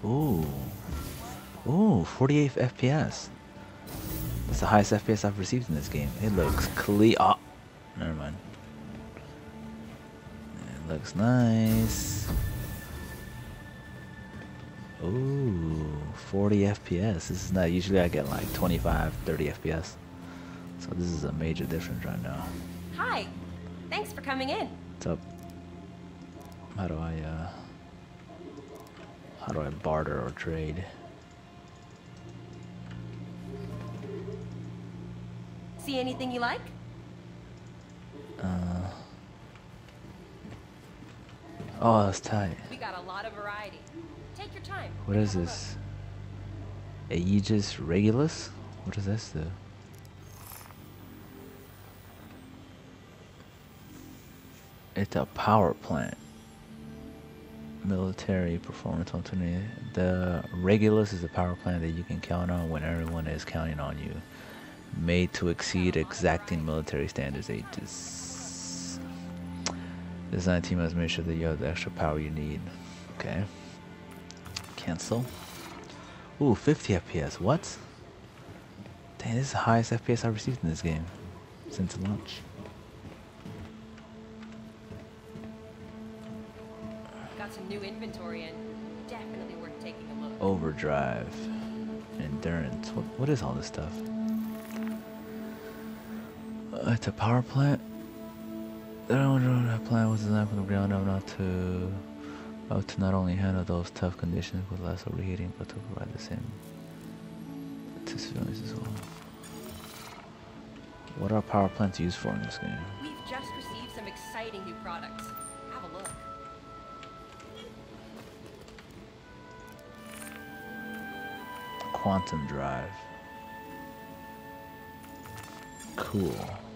Ooh. Ooh, 48 FPS. That's the highest FPS I've received in this game. It looks clean. Oh, never mind. It looks nice. Ooh, 40 FPS. This is not usually I get like 25, 30 FPS. So this is a major difference right now. Hi. Thanks for coming in. What's up? How do I barter or trade? See anything you like? Oh, that's tight. We got a lot of variety. Take your time. What is this? Aegis Regulus? What does this do? It's a power plant. Military performance opportunity. The Regulus is a power plant that you can count on when everyone is counting on you. Made to exceed exacting military standards. Aegis. Design team has made sure that you have the extra power you need. Okay. Cancel. Ooh, 50 FPS. What? Dang, this is the highest FPS I've received in this game since launch. Got some new inventory and definitely worth taking a look. Overdrive. Endurance. What is all this stuff? It's a power plant. The plant was designed from the ground up to not only handle those tough conditions with less overheating, but to provide the same to civilians as well. What are power plants used for in this game? We've just received some exciting new products. Have a look. Quantum drive. Cool.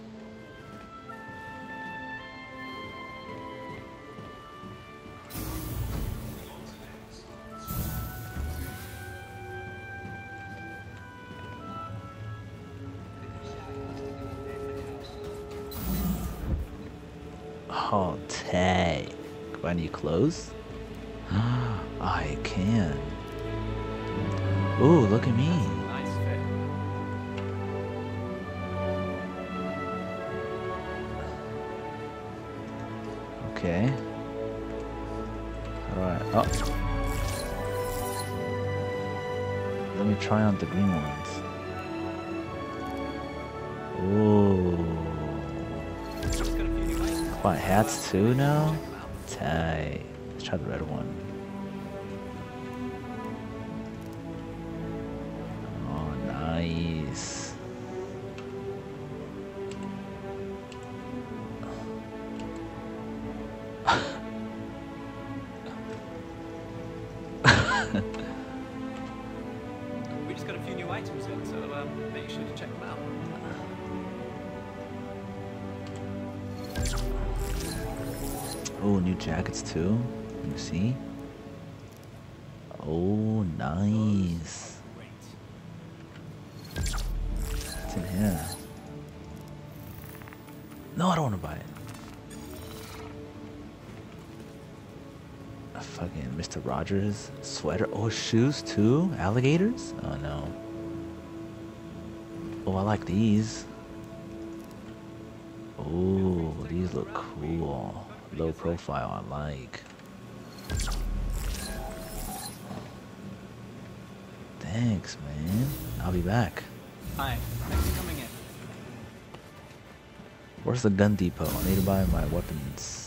Oh, tight. Buy new clothes? I can. Ooh, look at me. Nice fit. Okay. Alright. Oh. Let me try on the green ones. Ooh. Just got a few new items. Buy hats too now? Tight. Let's try the red one. Oh, nice. We just got a few new items in, so make sure to check them out. Oh, new jackets too. Let me see. Oh, nice. Great. It's in here. No, I don't want to buy it. A fucking Mr. Rogers sweater. Oh, shoes too? Alligators? Oh no. Oh, I like these. Oh, these look cool. Low profile, I like. Thanks, man. I'll be back. Hi, thanks for coming in. Where's the gun depot? I need to buy my weapons.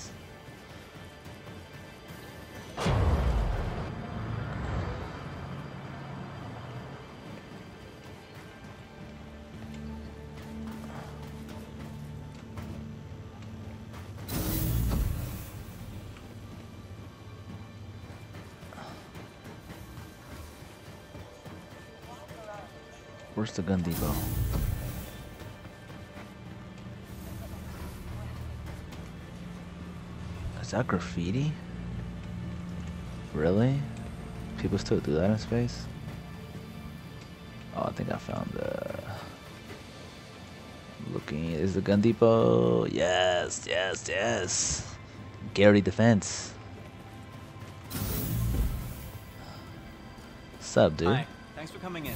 Where's the gun depot? Is that graffiti? Really? People still do that in space? Oh, I think I found the... Looking, is the gun depot? Yes, yes, yes. Gary Defense. up, dude? Hi. Thanks for coming in.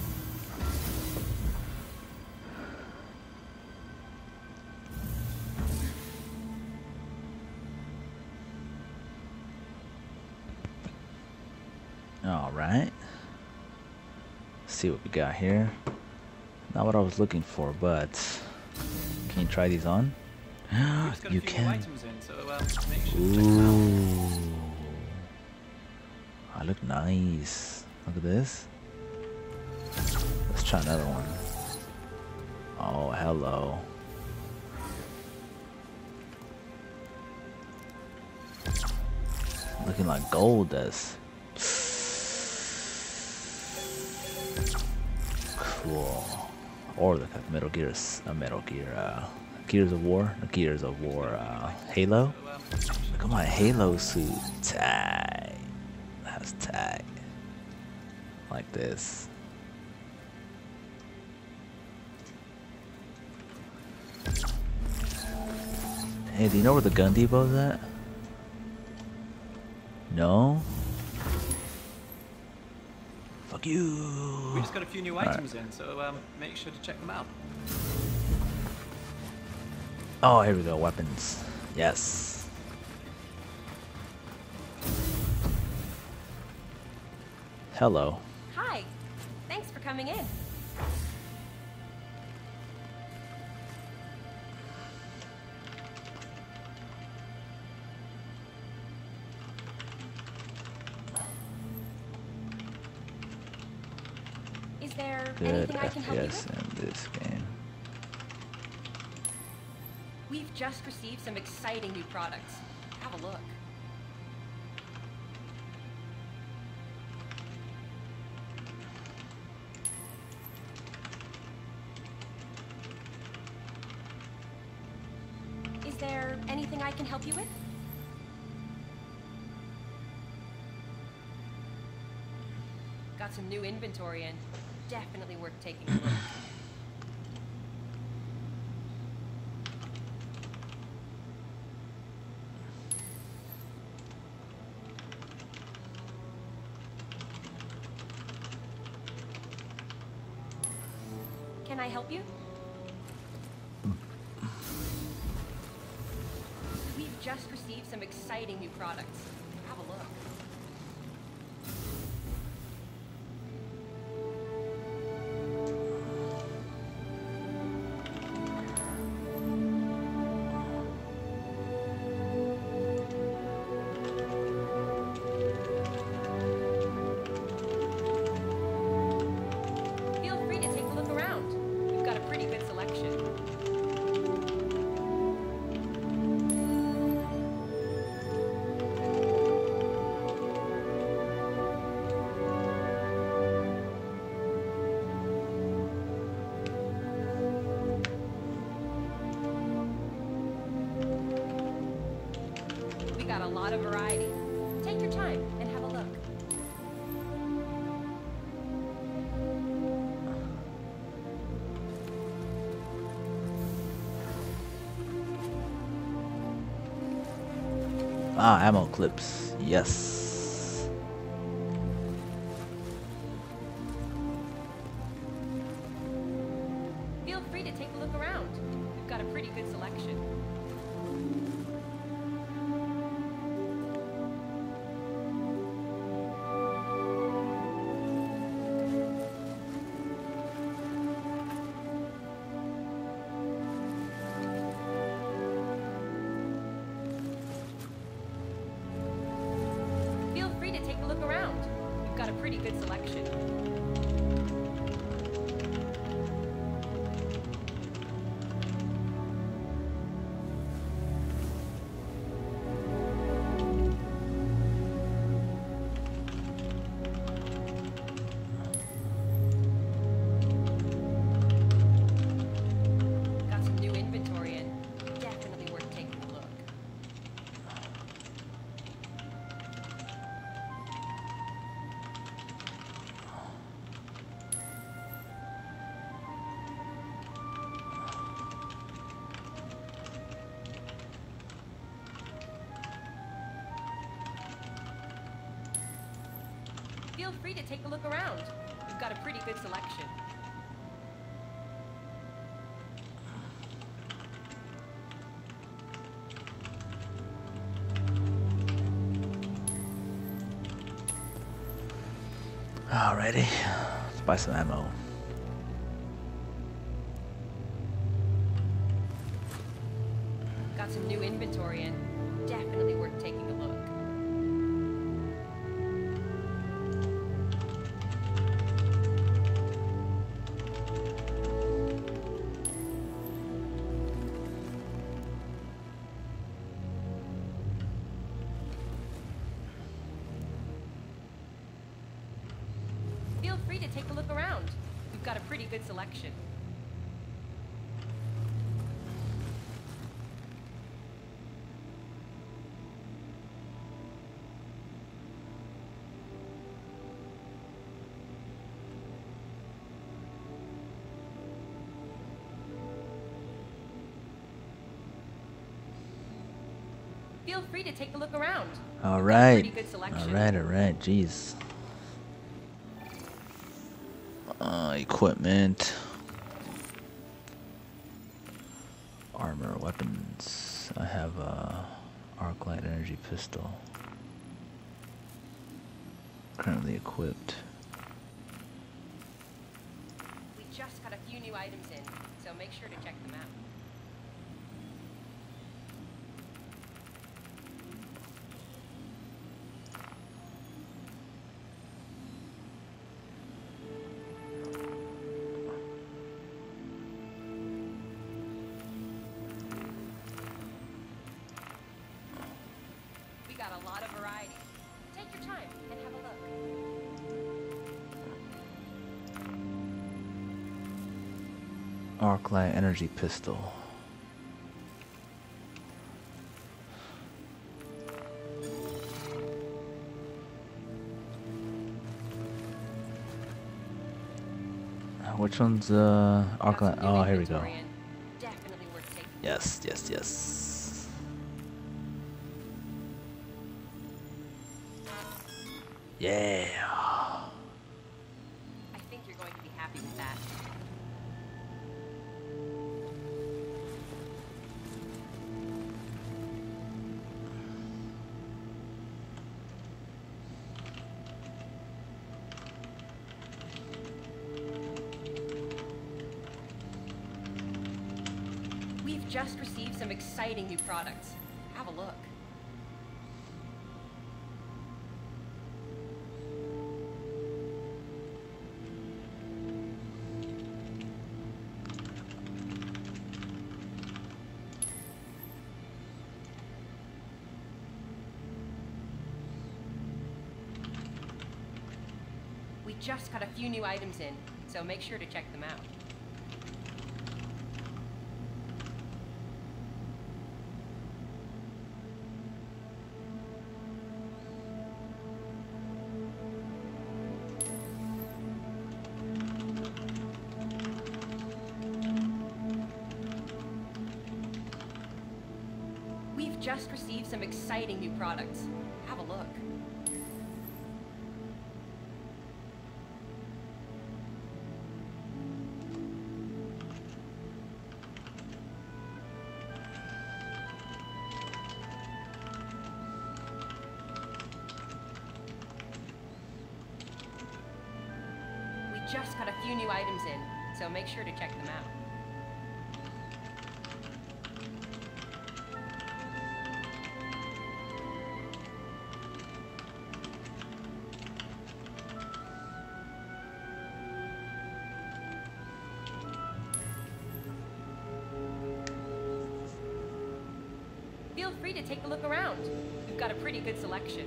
All right. See what we got here. Not what I was looking for, but can you try these on? We just got a You few new can. items in, so make sure to check them out. Ooh. I look nice. Look at this. Let's try another one. Oh, hello. Looking like gold does. Cool. Or look like Metal Gear, Gears of War, Halo. So, make sure Look at my Halo suit. Tag. That's tag. Like this. Hey, do you know where the gun depot's at? No? Fuck you. we just got a few new items in, so make sure to check them out. Oh, here we go. Weapons. Yes. Hello. Hi. Thanks for coming in. Is there Good anything I can help you FPS with? in this game. We've just received some exciting new products. Have a look. Is there anything I can help you with? Got some new inventory in. Definitely worth taking a look. Can I help you? We've just received some exciting new products. Have a look. Feel free to take a look around. We've got a pretty good selection. We got a lot of variety. Take your time and have a look. Ah, ammo clips. Yes. Feel free to take a look around. We've got a pretty good selection. Feel free to take a look around. We've got a pretty good selection. Got some new inventory in. Definitely worth taking a look. Feel free to take a look around. We've got a pretty good selection. Alrighty, let's buy some ammo. Got some new inventory in. Definitely worth taking a look. Feel free to take a look around. We've got a pretty good selection. Feel free to take a look around. All We've got a right, pretty good selection. all right. Jeez. Equipment, armor, weapons. I have a arc light energy pistol. Currently equipped. We just got a few new items in, so make sure to check them out. We got a lot of variety. Take your time and have a look. Arc light energy pistol. Which one's arc Got light? some new Oh, here we go. inventory in. Definitely worth taking. Yes. Yeah. I think you're going to be happy with that. We've just received some exciting new products. Have a look. We just got a few new items in, so make sure to check them out. We've just received some exciting new products. Have a look. We just got a few new items in, so make sure to check them out. Feel free to take a look around. We've got a pretty good selection.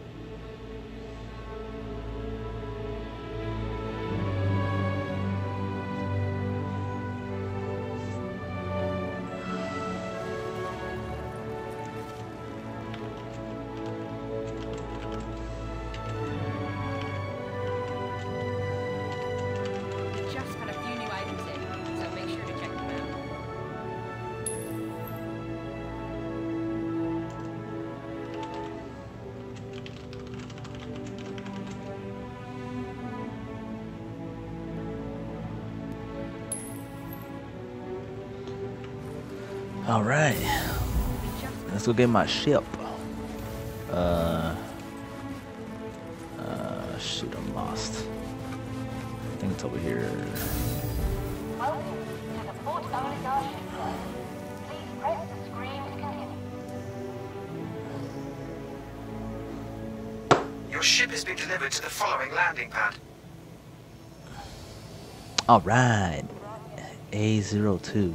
We just got a few new items in, so make sure to check them out. All right, let's go get my ship. Shoot, I'm lost. I think it's over here. Welcome to the Port Oligard shipyard. Please press the screen to continue. Your ship has been delivered to the following landing pad. All right, A02.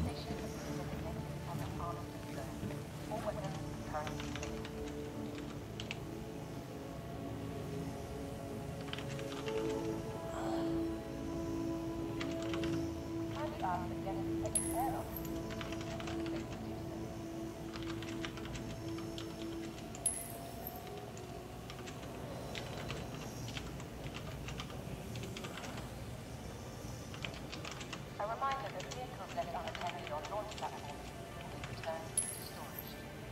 A reminder that vehicles left unattended on launch platforms will be returned to storage.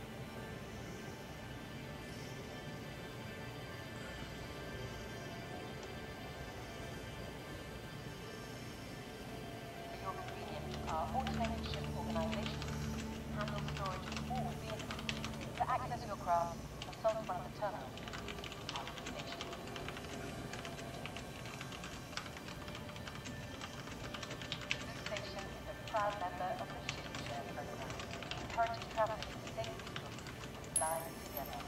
For your convenience, our automated ship organization handles storage of all vehicles. To access your craft, consult one of the terminals at the station. This station is a proud member of the Ship Share program, encouraging travelers to stay peaceful and fly together.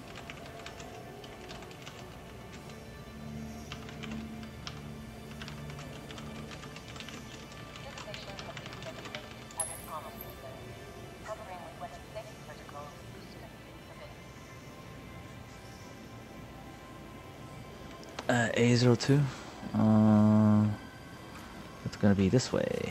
This station has been designated as an armament zone, tampering with weapon safety protocols is strictly forbidden. A02. It's gonna be this way.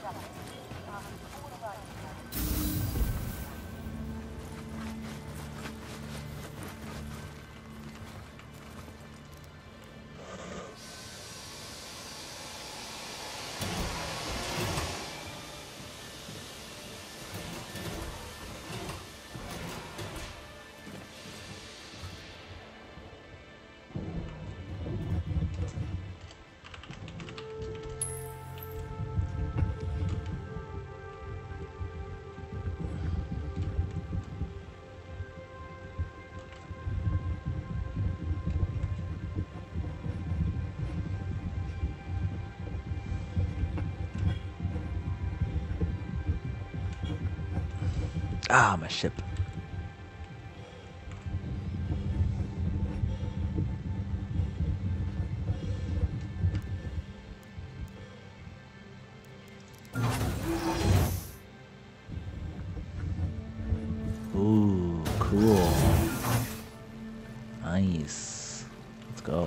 Ah, my ship. Ooh, cool. Nice. Let's go.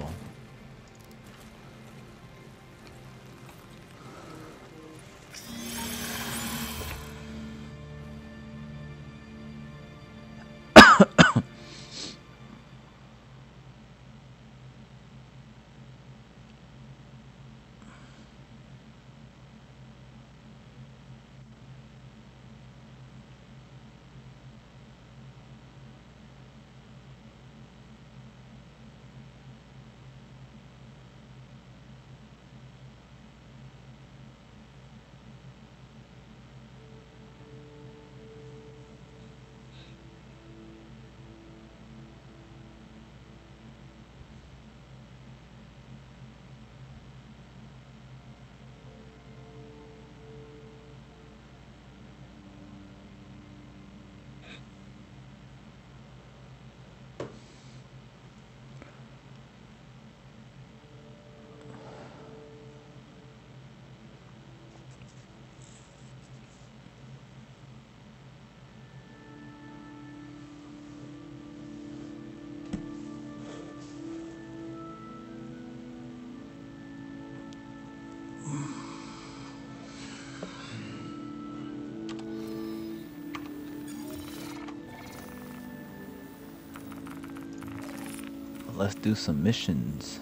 Let's do some missions.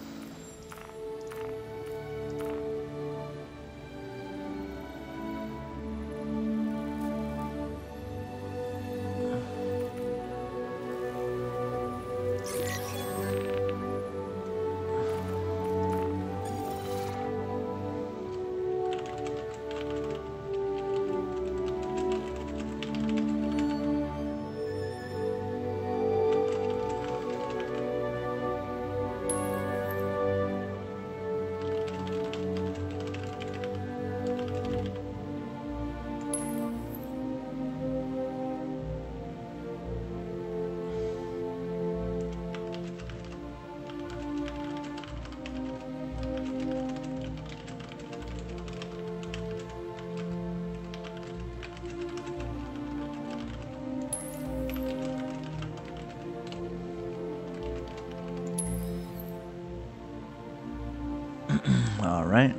All right.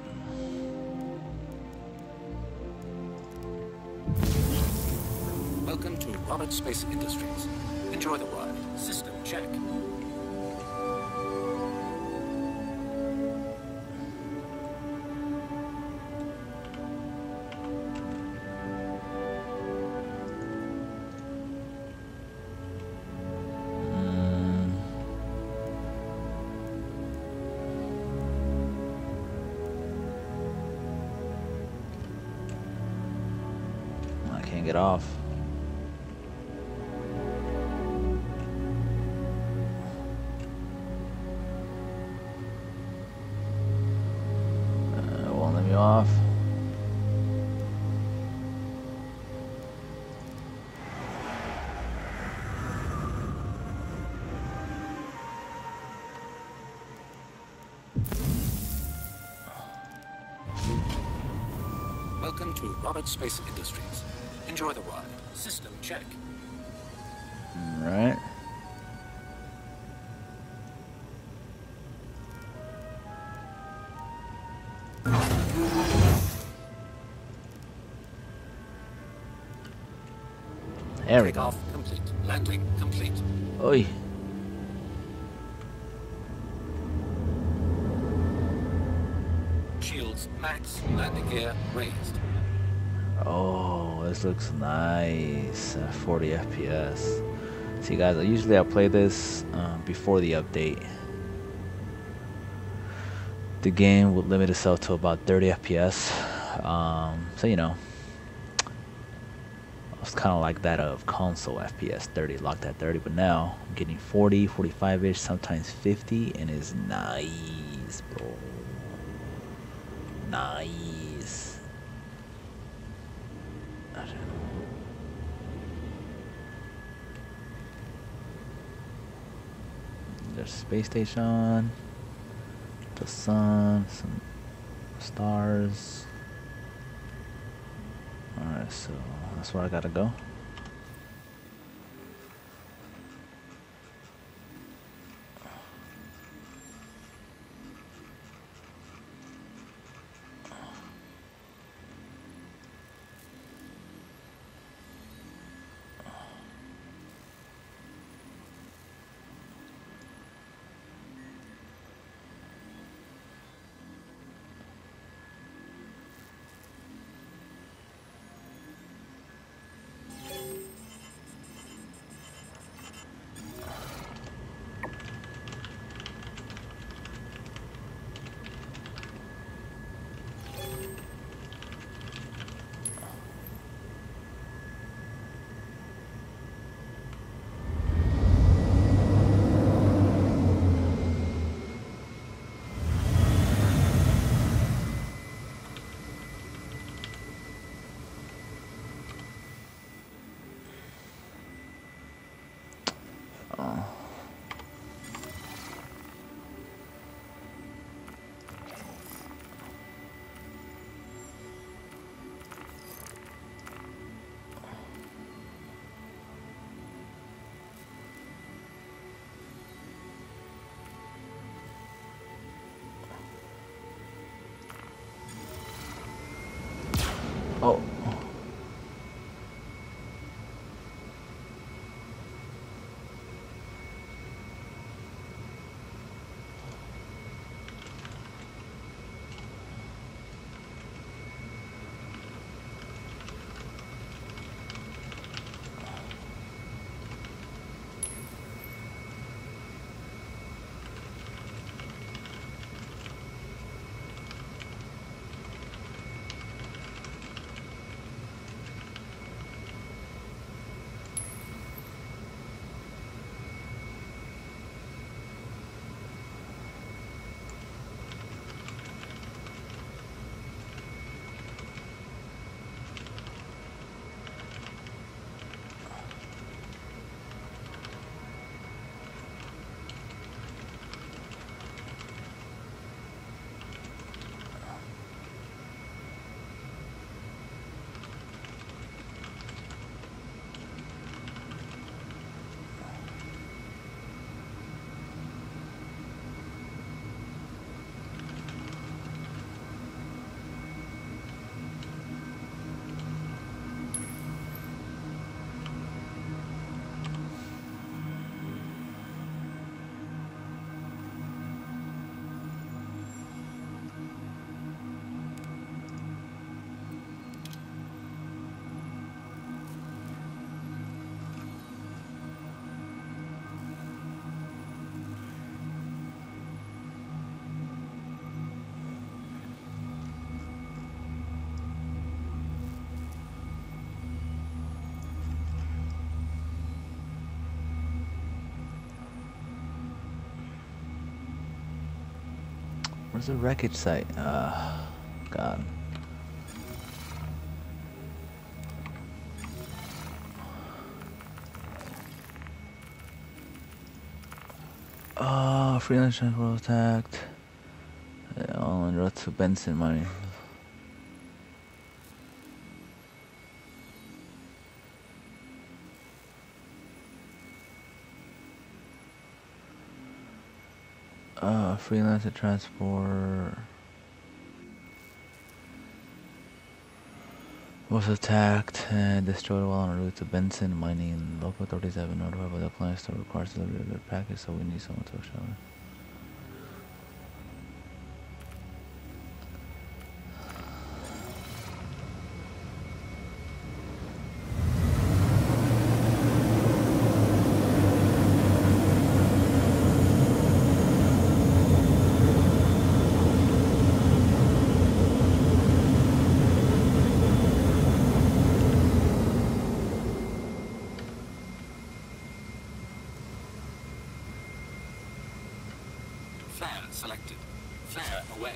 Welcome to Roberts Space Industries. Enjoy the ride. System check. I can't get off. Won't let me off. Welcome to Roberts Space Industries. Enjoy the ride. System check. All right. There we go. Takeoff complete. Landing complete. Oi. Shields max. Landing gear raised. Oh, this looks nice. 40 FPS. See, guys, usually I play this before the update. The game would limit itself to about 30 FPS. So, you know, it's kind of like that of console FPS, 30, locked at 30. But now I'm getting 40, 45-ish, sometimes 50, and it's nice, bro. Nice. There's a space station, the sun, some stars. Alright, so that's where I gotta go. Where's the wreckage site? God. Freelance transport attacked. On road to Benson mining. Freelancer transport was attacked and destroyed while on route to Benson mining. Local authorities have been notified by the client still requires delivery of their package, so we need someone to show it. Flare selected. Flare away.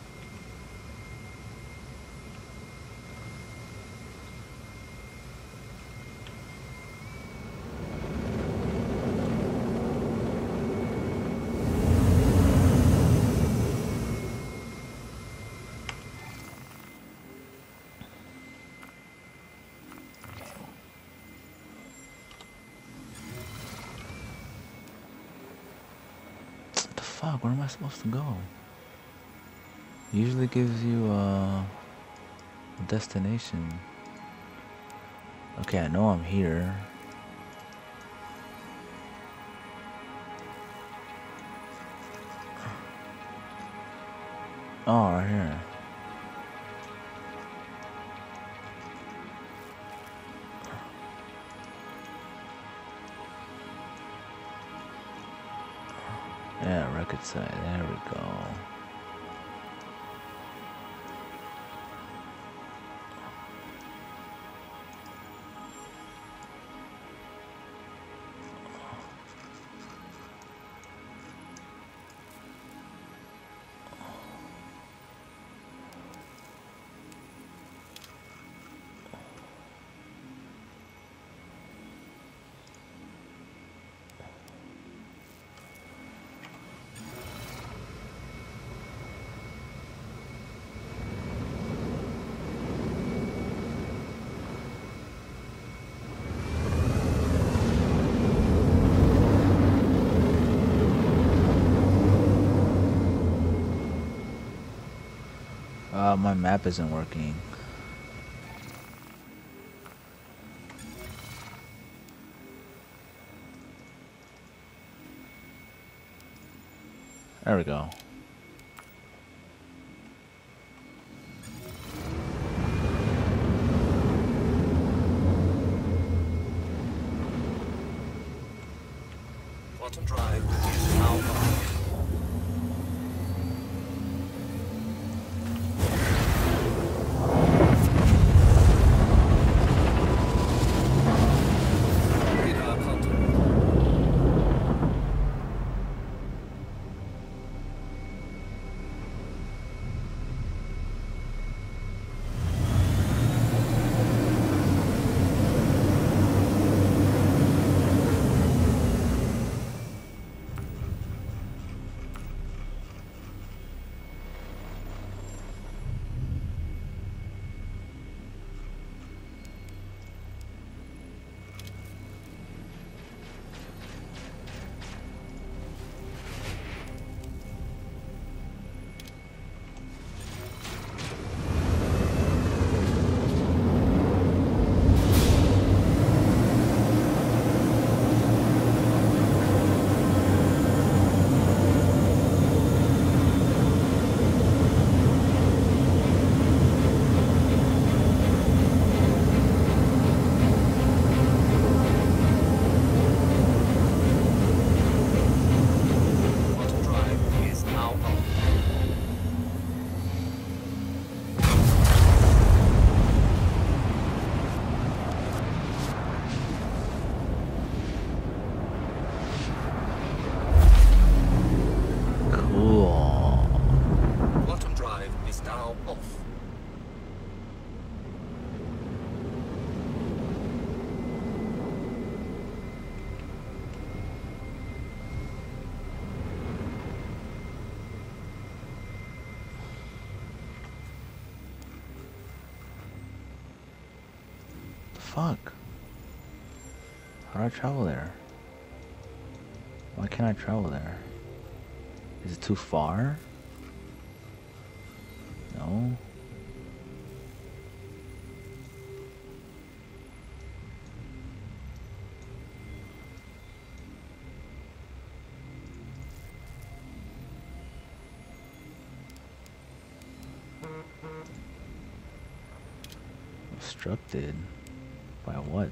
Fuck, where am I supposed to go? Usually gives you a destination. Okay, I know I'm here. Oh, right here. Yeah, record site. There we go. My map isn't working. There we go. Quantum drive is now on. fuck? How do I travel there? Why can't I travel there? Is it too far? No. Obstructed? By what?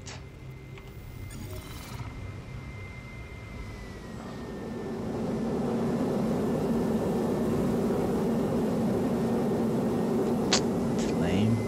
It's lame.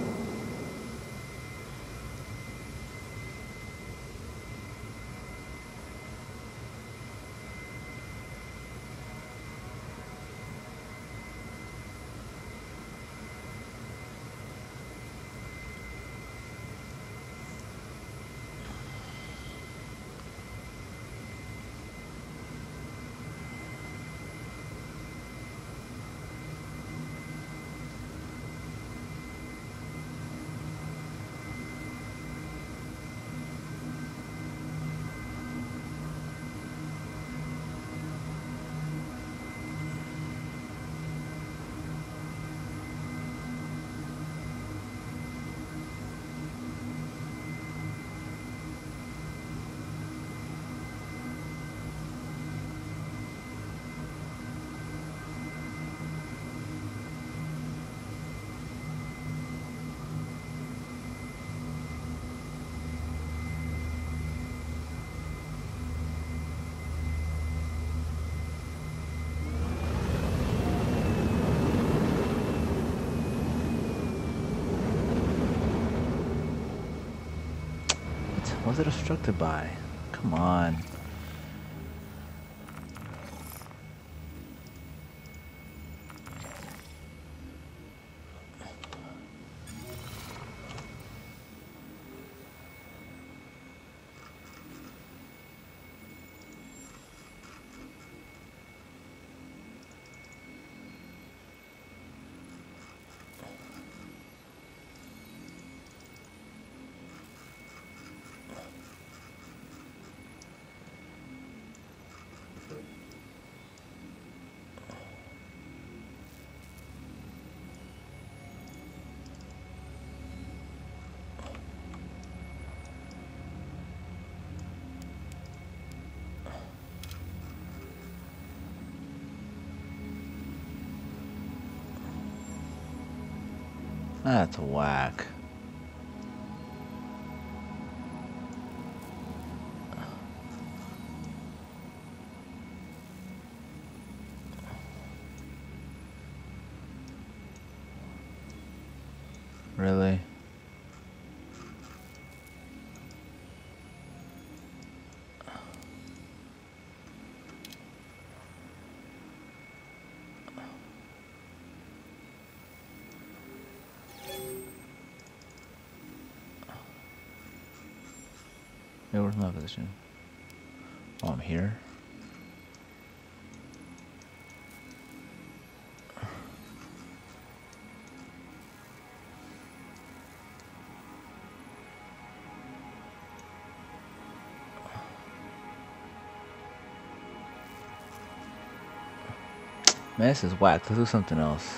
What was it obstructed by? Come on. That's whack. Really? Hey, where's my position? Oh, I'm here. Man, this is whack. Let's do something else.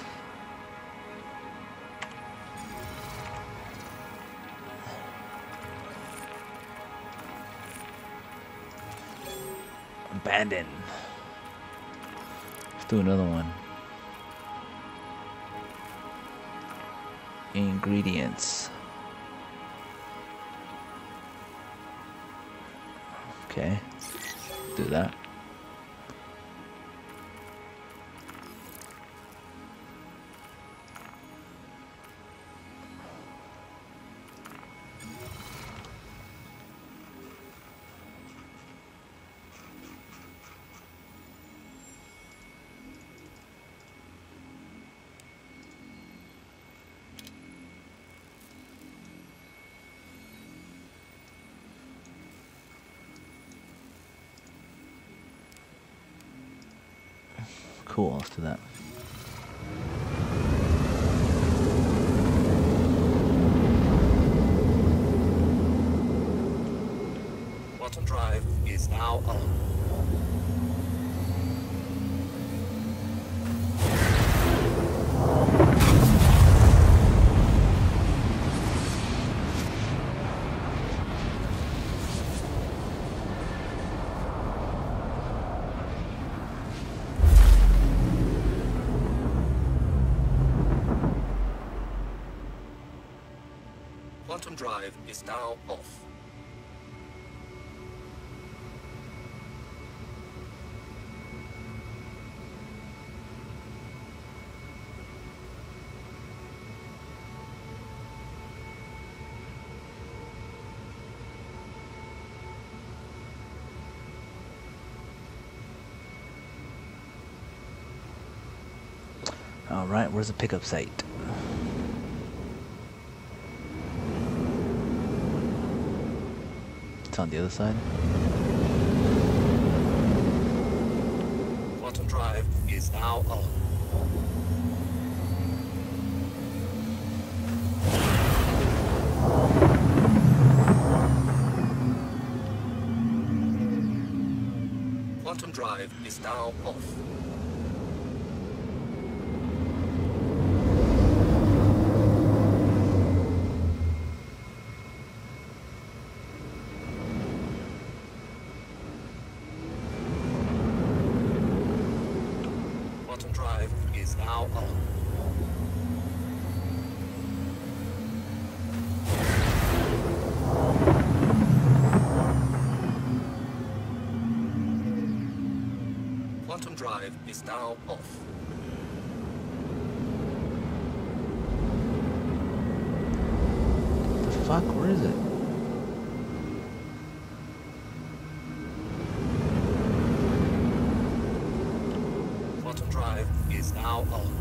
Abandon. Let's do another one. Ingredients. Okay. Do that. Cool, let's do that. now on. Quantum drive is now off. All right, where's the pickup site? It's on the other side. Quantum drive is now on. Quantum drive is now off. Quantum drive is now on. Quantum drive is now off. The fuck? Where is it? Quantum drive is now on.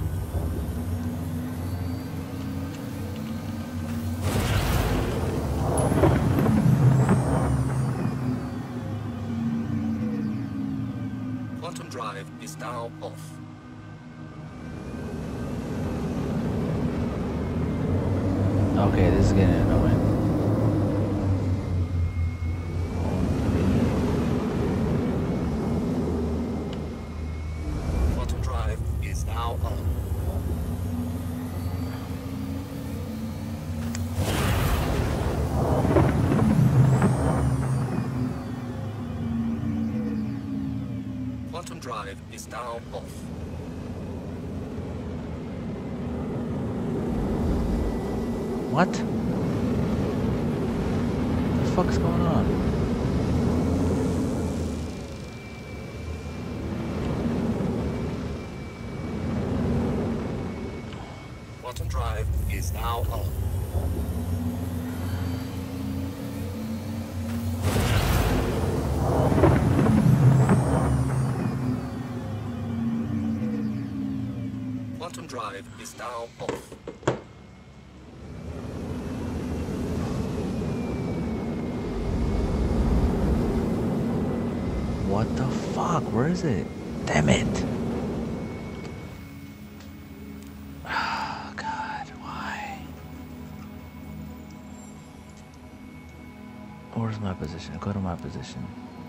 Quantum drive is now off. Okay, this is getting annoying. Quantum drive is now on. Quantum drive is now off. What? The fuck's going on? Quantum drive is now on. Quantum drive is now off. What the fuck? Where is it? Damn it! Oh, God, why? Where's my position? Go to my position.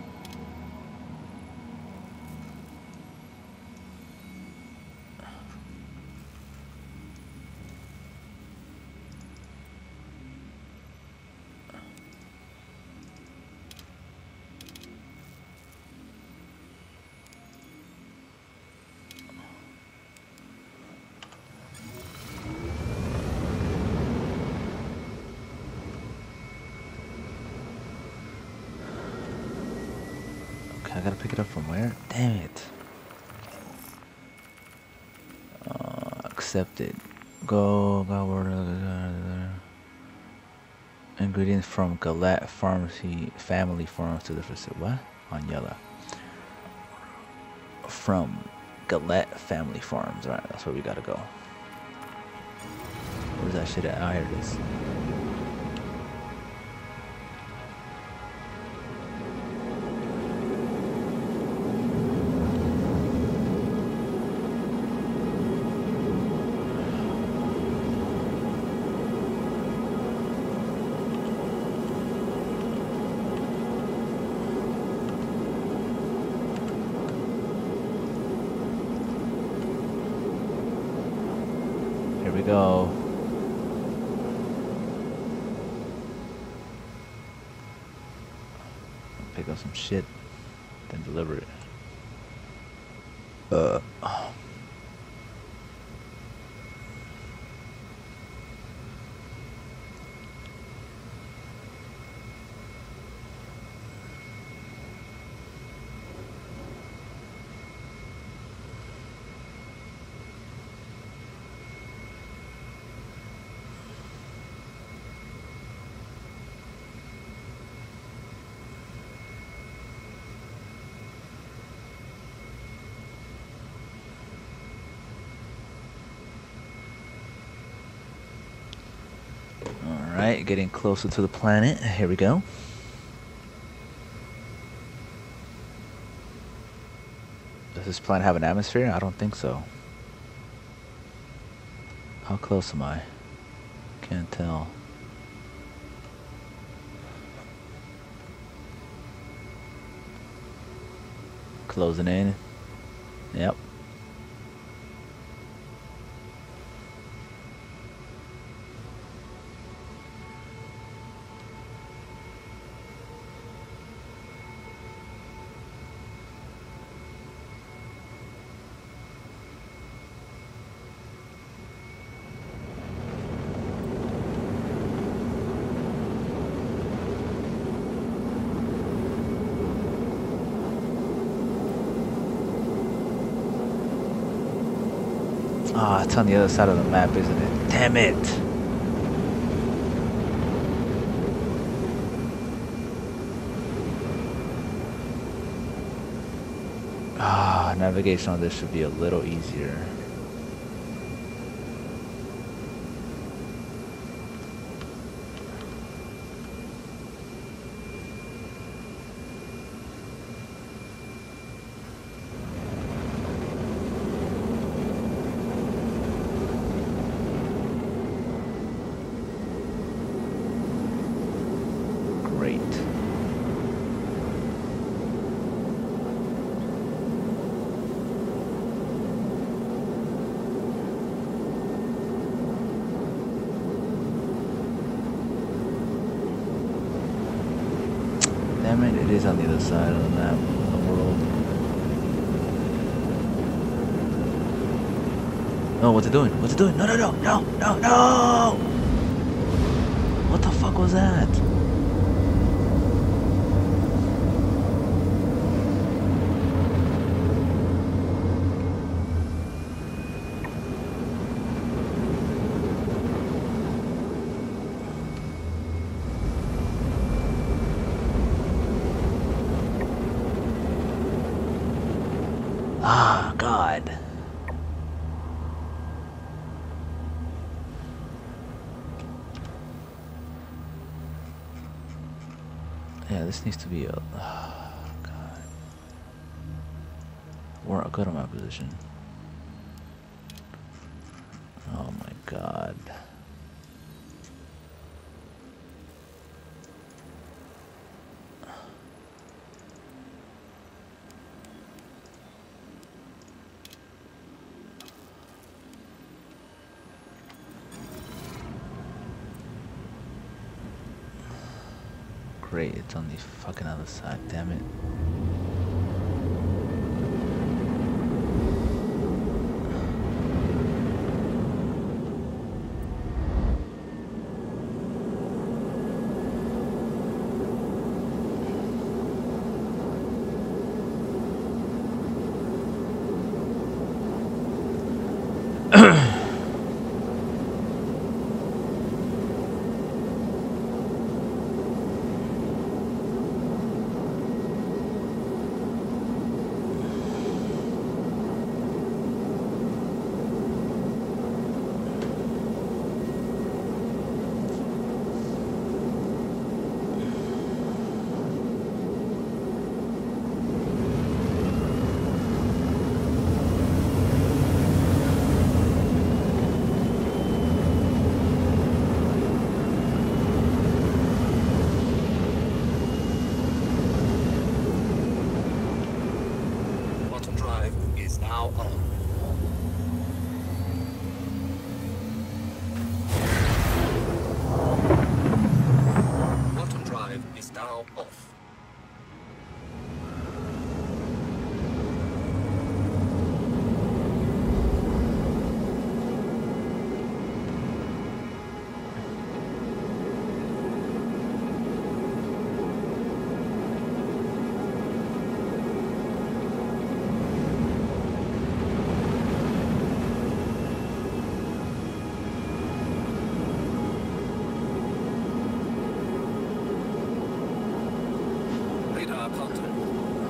I gotta pick it up from where? Damn it. Accepted. Go, ingredients from Galat Pharmacy Family Farms to the facility. What? On yellow. From Galat Family Farms. Alright, that's where we gotta go. Where's that shit at? Oh, here it is. we go. Pick up some shit, then deliver it. Alright, getting closer to the planet. Here we go. Does this planet have an atmosphere? I don't think so. How close am I? Can't tell. Closing in. Yep. Ah, it's on the other side of the map, isn't it? Damn it! Ah, navigation on this should be a little easier. Great. Damn it, it is on the other side of the map of the world. No, what's it doing? What's it doing? No, no, no, no, no, no! What the fuck was that? Ah, God. Yeah, this needs to be a... Oh, God. We're good on my position. Oh, my God. Great, it's on the fucking other side, damn it.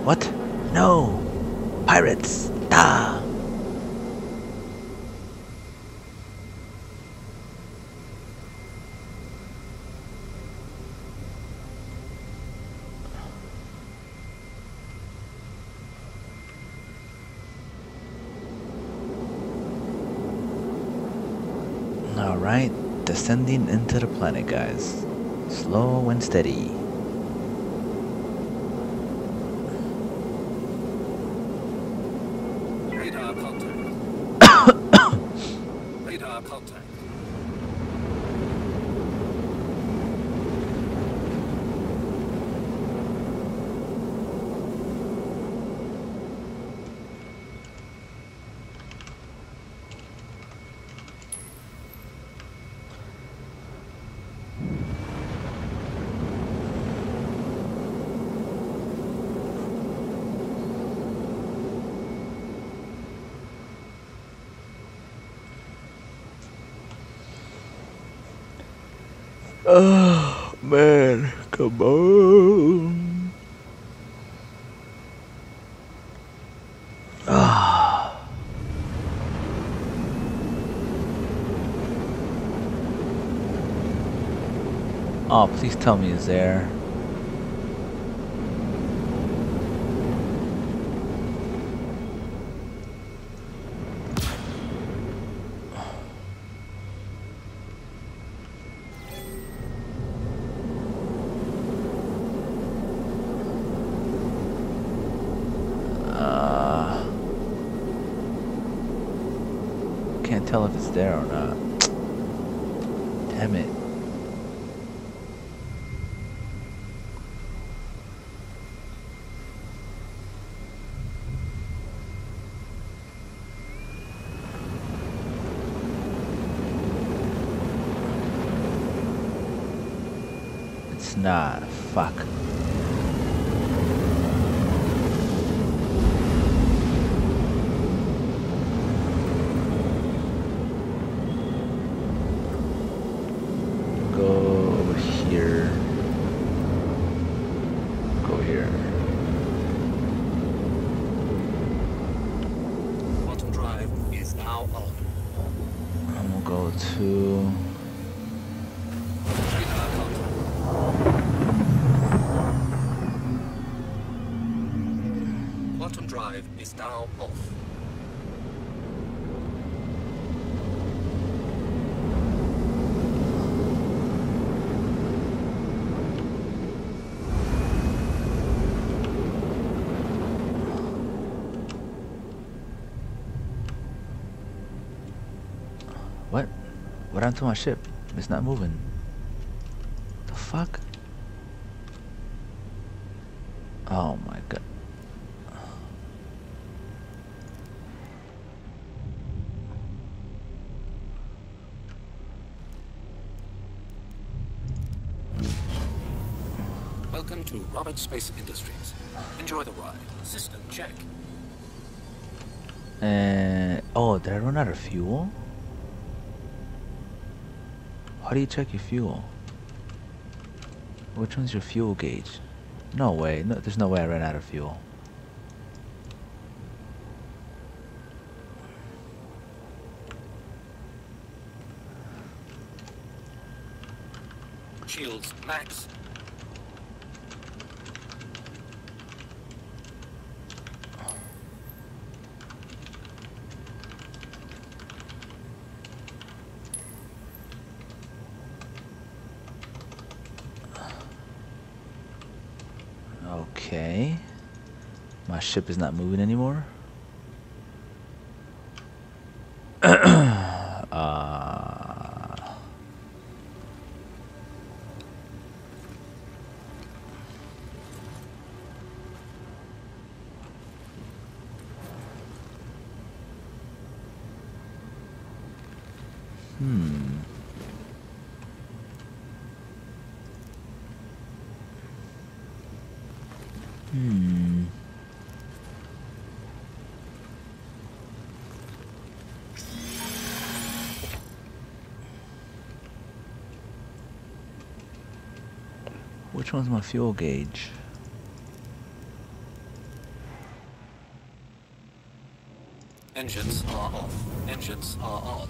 What? No! Pirates! Ah! Alright, descending into the planet, guys. Slow and steady. Radar contact. Radar contact. Oh man, come on. Ah. Oh, please tell me it's there. Can't tell if it's there or not. Damn it. It's not. Fuck. To Quantum drive is now off. what? What happened to my ship? It's not moving. The fuck? Oh my god. Welcome to Roberts Space Industries. Enjoy the ride. System check. And oh, did I run out of fuel? How do you check your fuel? Which one's your fuel gauge? No way. No, there's no way I ran out of fuel. Shields max. Okay. My ship is not moving anymore. Which one's my fuel gauge? Engines are off. Engines are on.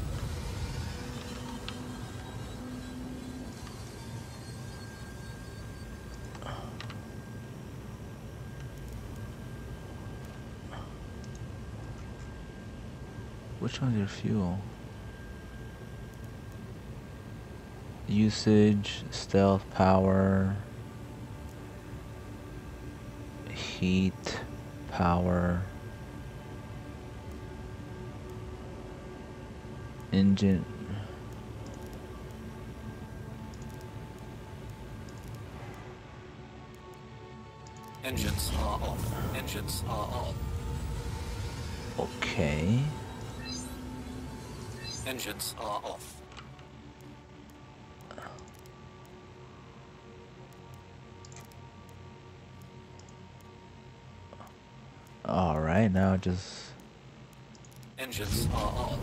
Which one's your fuel? Usage, stealth, power, heat, power, engine. Engines are on. Engines are on. Okay. Engines are off. Alright, now just... Engines are on.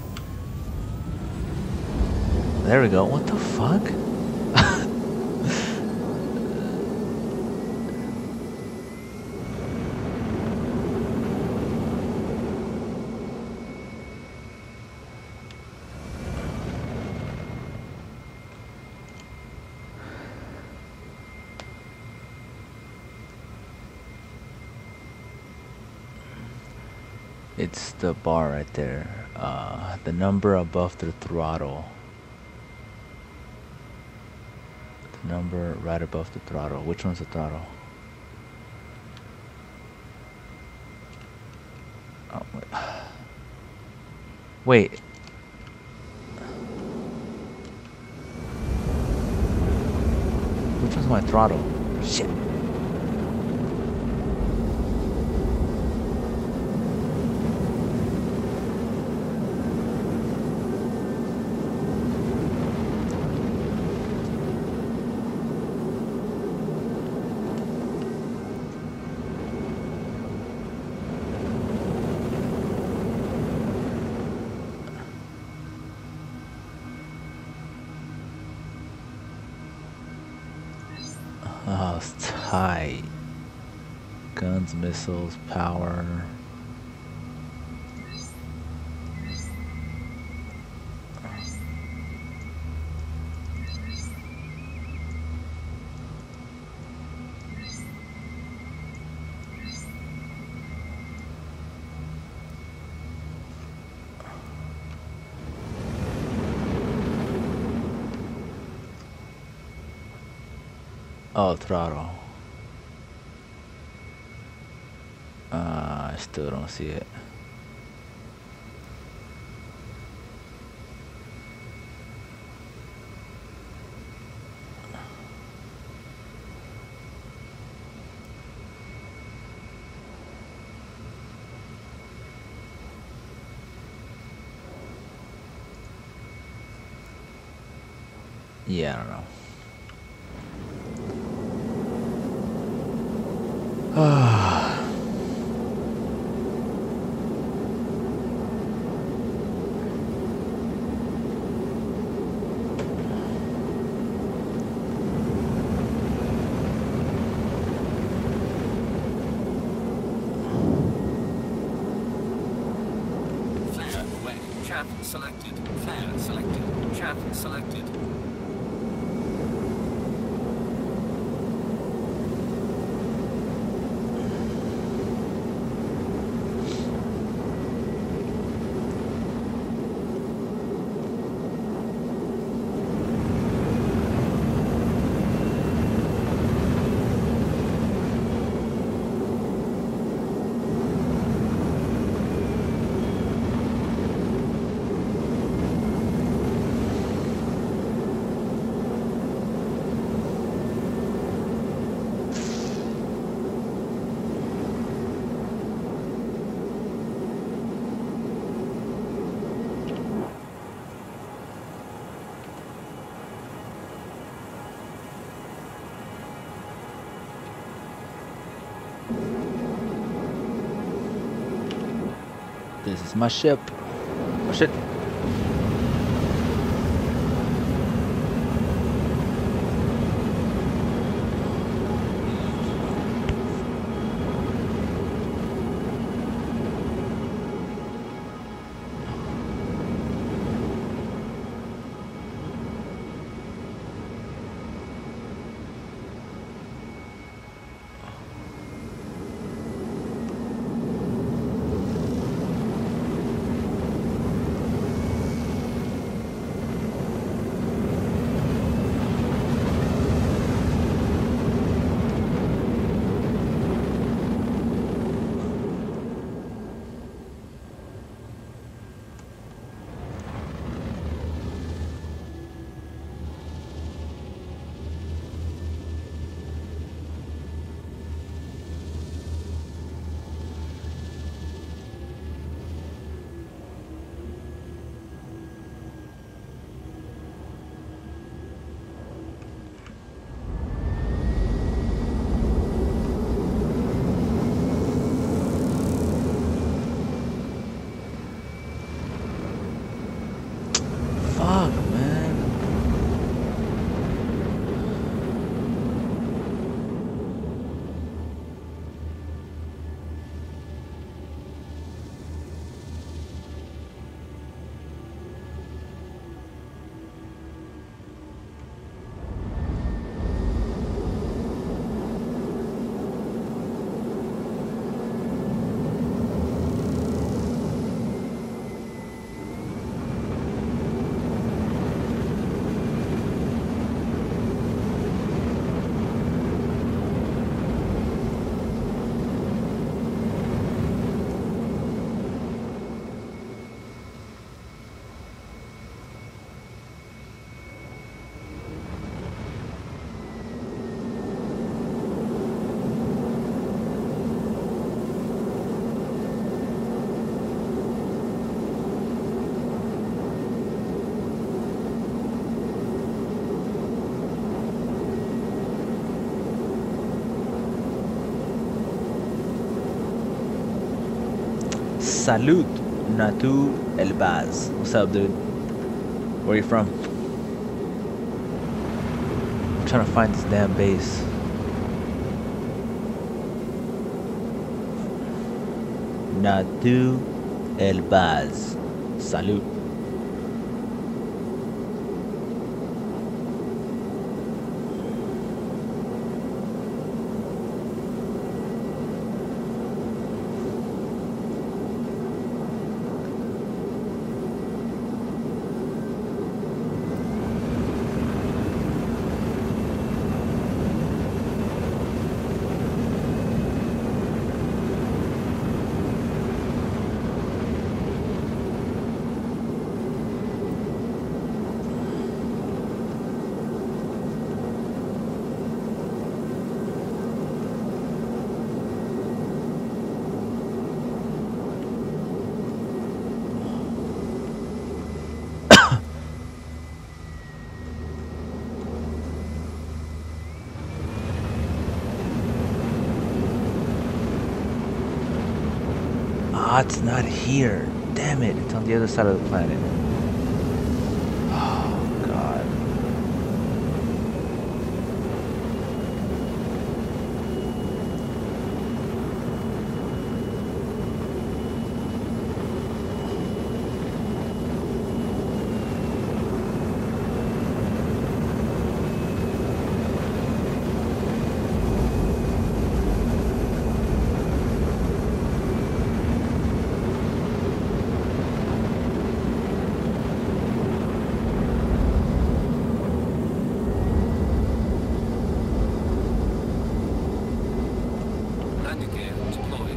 There we go. What the fuck? It's the bar right there. The number above the throttle. The number right above the throttle. Which one's the throttle? Oh, wait. Which one's my throttle? Shit. Oh, it's tight. Guns, missiles, power. Oh, throttle. I still don't see it. Yeah, I don't know. Flare away. Chat selected. Flare selected. Chat selected. This is my ship. Oh shit. Salud, Natu El Baz. What's up, dude? Where you from? I'm trying to find this damn base. Natu El Baz. Salud. Ah, it's not here. Damn it, it's on the other side of the planet. Oh, God. Landing gear deployed.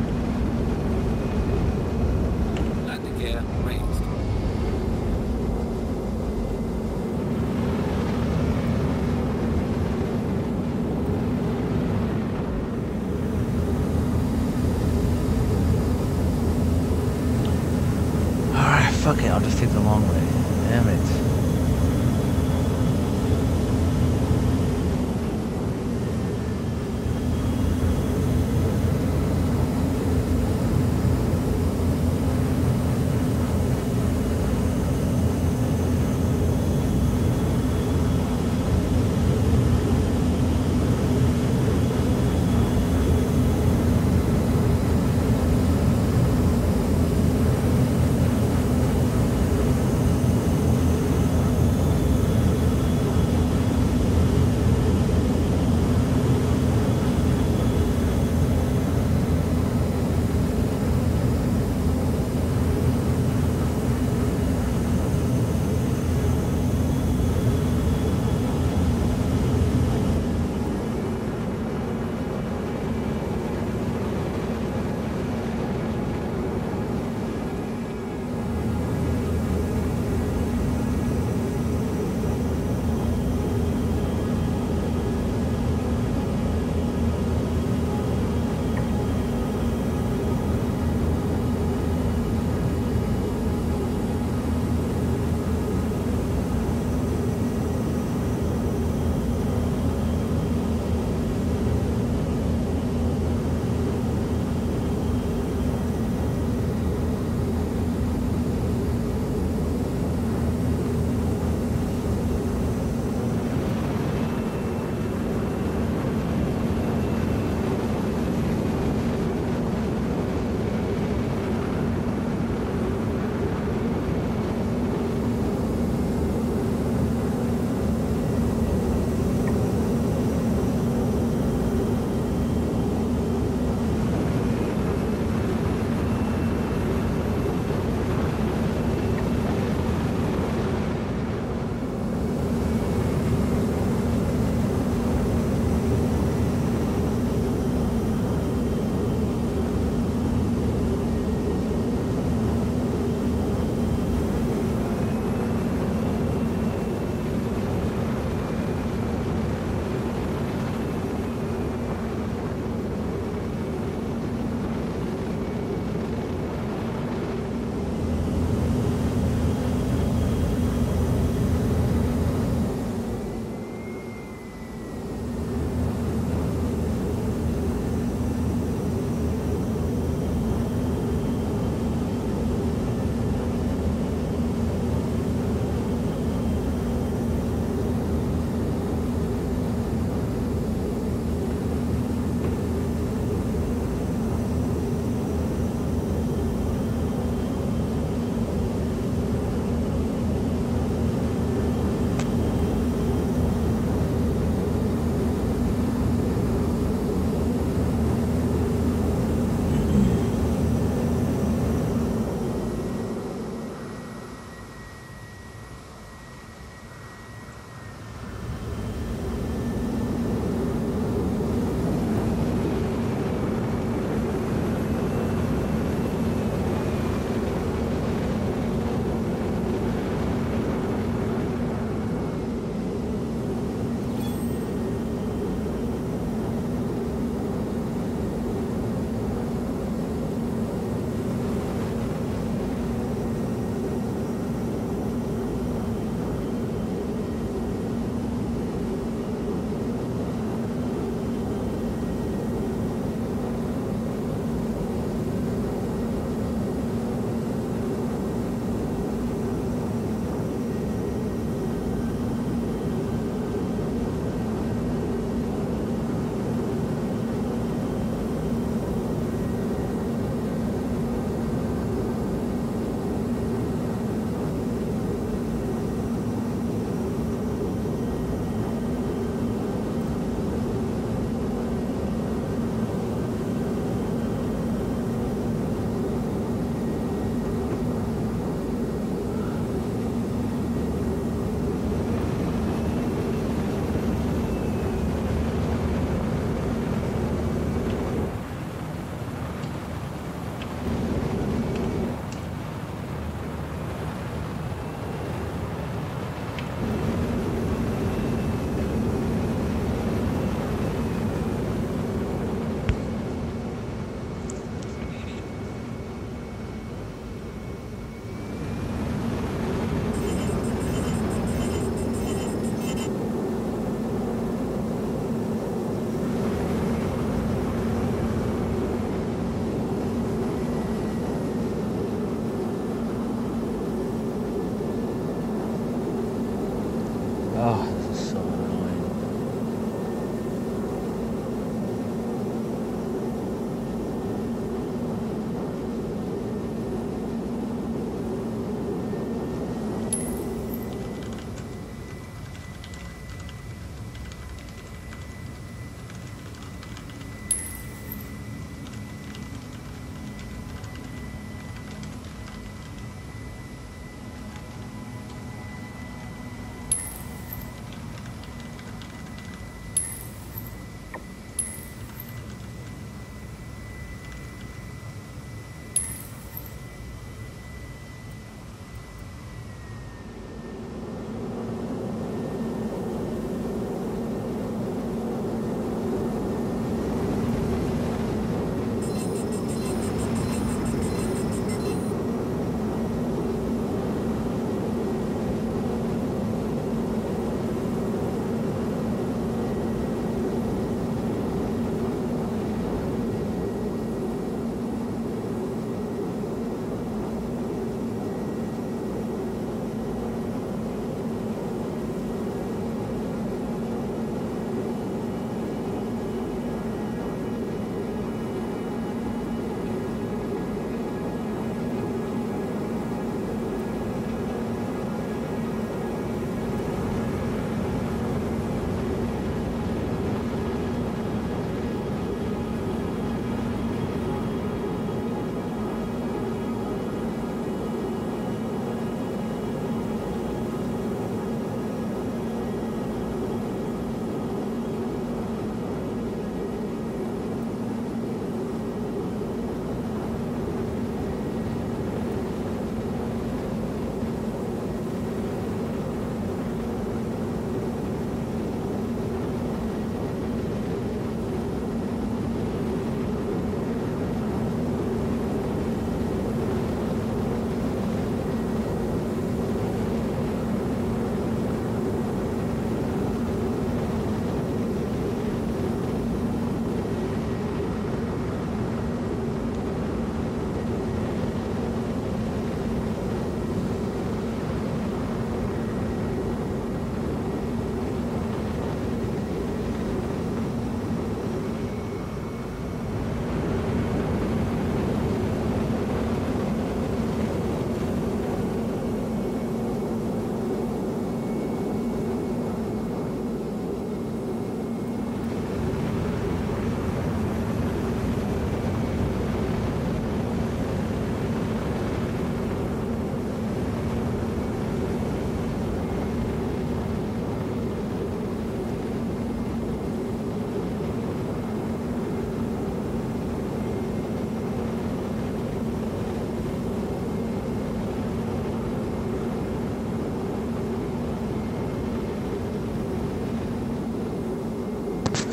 Landing gear raised. Alright, fuck it, I'll just take the long way. Damn it.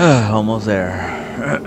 Almost there.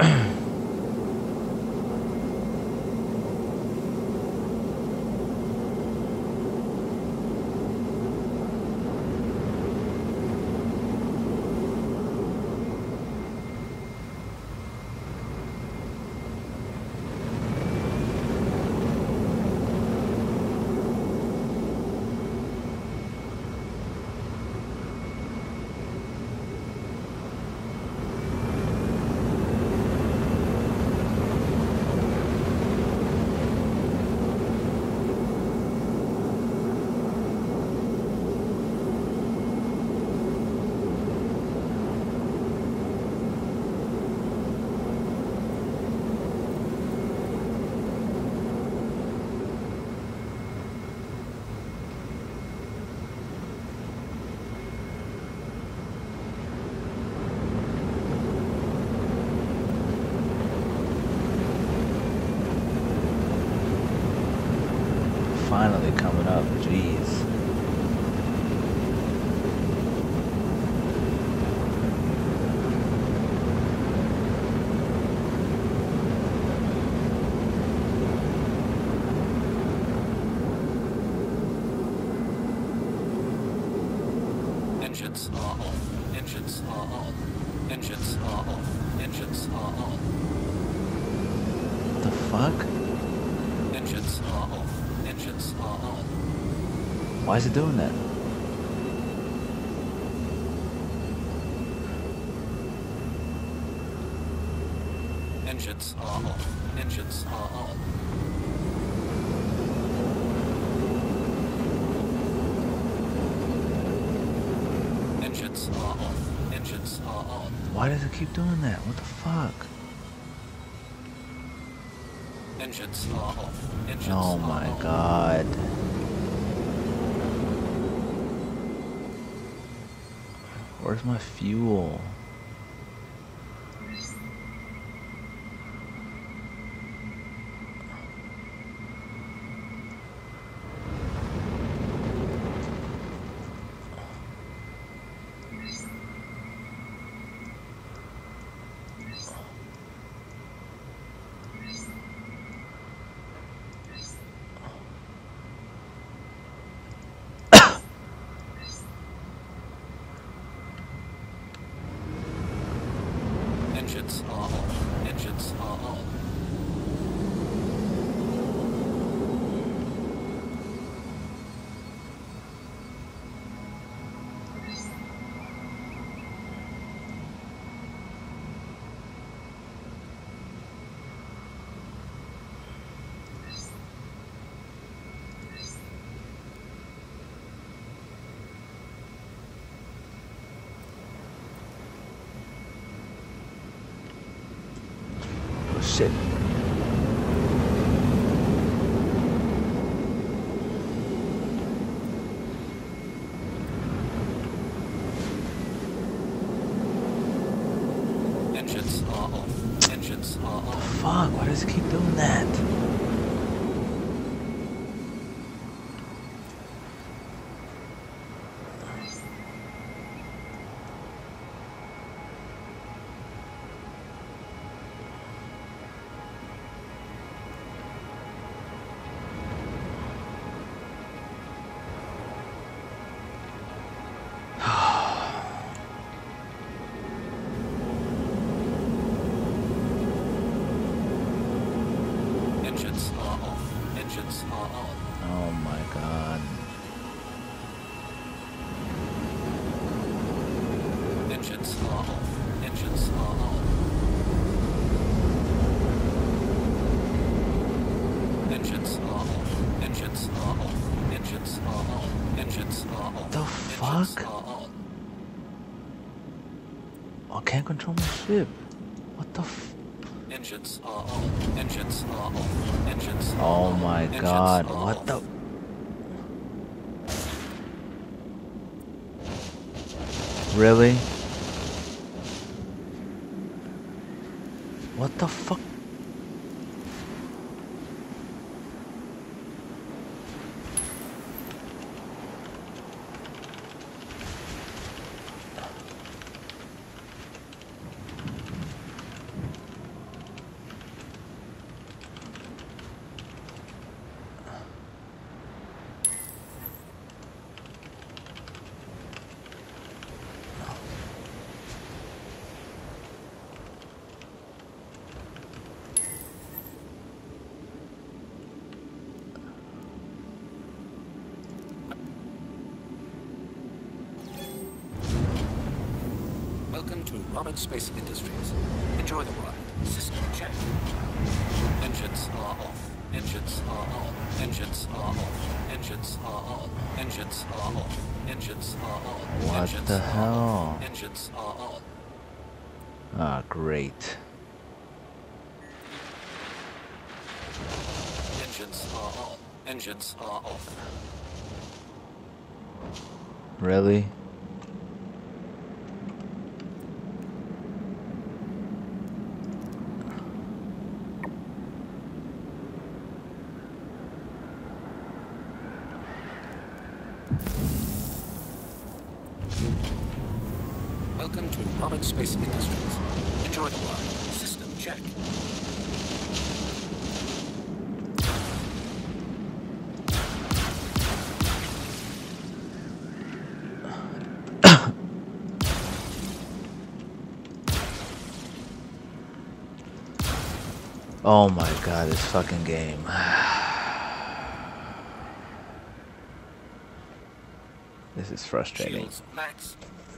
Finally coming up, jeez. Engines are on. Engines are on. Engines are on. Engines are on. The fuck? Engines are on. Engines are on. Why is it doing that? Engines are on. Engines are on. Engines are on. Engines are on. Why does it keep doing that? What the fuck? Engines are on. Engines Oh are my on. god. Where's my fuel? Engines are on. Engines are on. Oh shit. Engines are on. Engines are on. Fuck, why does it keep doing that? Engines are on. Engines are on. Oh my god. Engines are on. Engines are on. Engines are on. Engines are on. Engines are on. Engines are on. The Engines fuck? are on. I can't control my ship. What the f- Engines are on. Engines are on. Engines are Oh on. my Engines god, are what on. the- Really? What the fuck? Welcome to Roberts Space Industries. Enjoy the ride. System check. Engines are off. Engines are on. Engines are off. Engines are on. Engines are off. Engines are on. What Engines the are hell? on. Engines are on. Ah, great. Engines are on. Engines are off. Really? Welcome to Roberts Space Industries. Enjoy the ride. System check. Oh my god, this fucking game. This is frustrating. Shields max.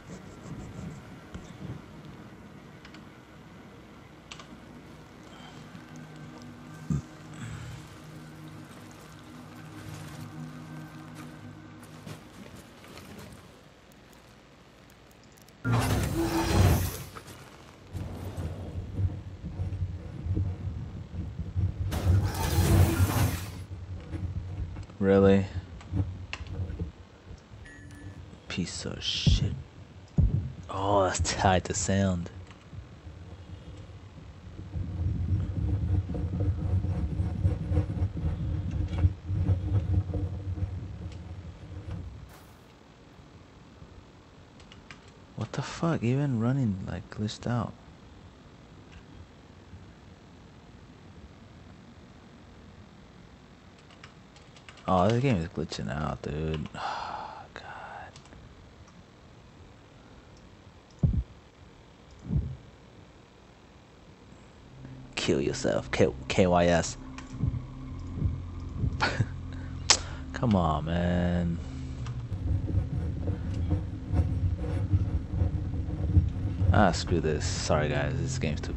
Really? Piece of shit. Oh, that's tied to sound. What the fuck? Even running like glitched out. Oh, this game is glitching out, dude. Oh, God. Kill yourself, KYS. Come on, man. Ah, screw this. Sorry, guys. This game's too